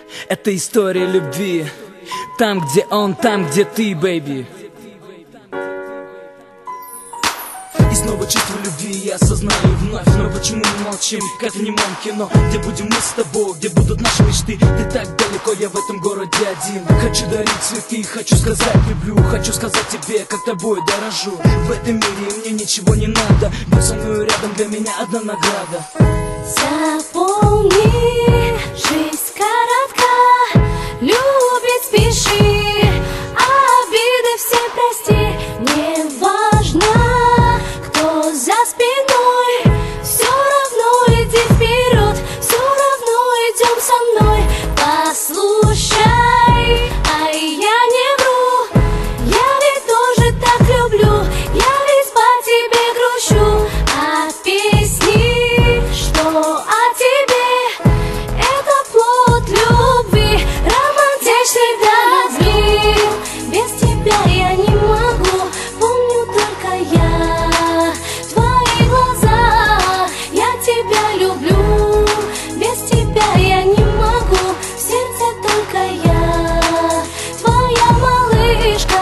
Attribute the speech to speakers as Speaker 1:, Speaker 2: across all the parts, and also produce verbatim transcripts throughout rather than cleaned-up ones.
Speaker 1: Это история любви. Там, где он, там, где ты, бэйби. И снова чувство любви я осознаю вновь. Но почему мы молчим, как в немом кино? Где будем мы с тобой, где будут наши мечты? Ты так далеко, я в этом городе один. Хочу дарить цветы, хочу сказать люблю. Хочу сказать тебе, как тобой дорожу. В этом мире мне ничего не надо. Будь со мной рядом, для меня одна награда.
Speaker 2: Запомни, жизнь коротка, любить спеши, обиды все прости. Не важно, кто за спиной, все равно иди вперед, все равно идем со мной. Послушай, а я не вру, я ведь тоже так люблю, я ведь по тебе грущу, а песни, что о тебе, это плод любви, романтичный дождь. Без тебя я не могу, помню только я твои глаза, я тебя люблю. Без тебя я не могу, в сердце только я твоя малышка.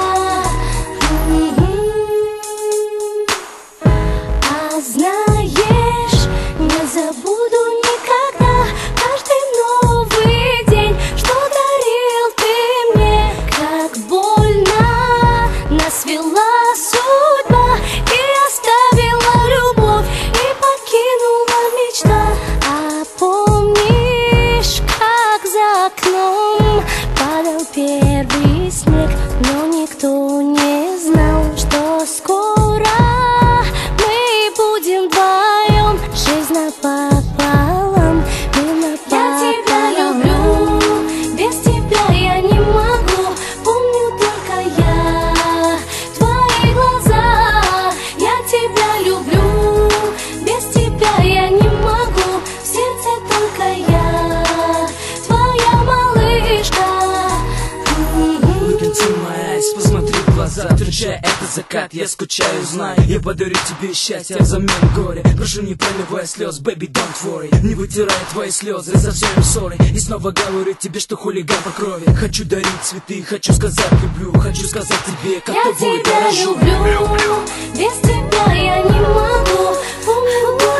Speaker 2: А знаешь, не забуду никогда каждый новый день, что дарил ты мне. Как больно нас вела судьба и оставила любовь, и покинула мечта. А помнишь, как за окном падал первый снег, но никто не знал, что скоро мы будем вдвоем, жизнь напополам, мы напополам. Я тебя люблю, без тебя я не могу, помню только я твои глаза, я тебя люблю. Без тебя я не могу, в сердце только я твоя малышка.
Speaker 1: Look into my eyes, посмотри в глаза, встречая этот закат, я скучаю, знаю. Я подарю тебе счастье взамен горя. Прошу, не проливай слез, baby, don't worry. Не вытирай твои слезы, за все I'm sorry. И снова говорю тебе, что хулиган по крови. Хочу дарить цветы, хочу сказать люблю. Хочу сказать тебе, как
Speaker 2: Я
Speaker 1: тобой
Speaker 2: тебя
Speaker 1: дорожу.
Speaker 2: люблю, без тебя я не могу, помню.